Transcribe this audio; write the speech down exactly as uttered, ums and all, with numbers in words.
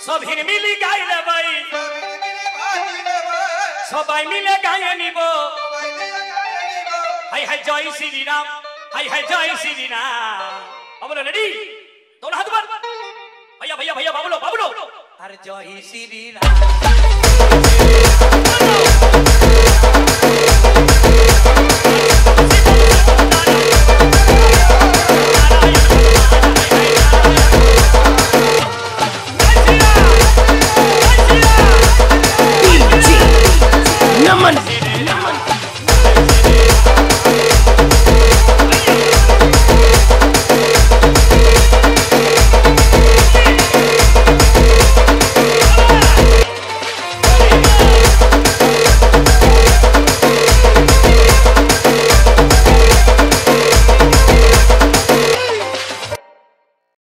सब हिन मिली गाइले भाई सबाई मिले गाये निबो हाय हाय जय श्री राम हाय हाय जय श्री राम बोलो रेडी दोनों हाथ ऊपर भैया भैया भैया बाबलो बाबलो अरे जय श्री राम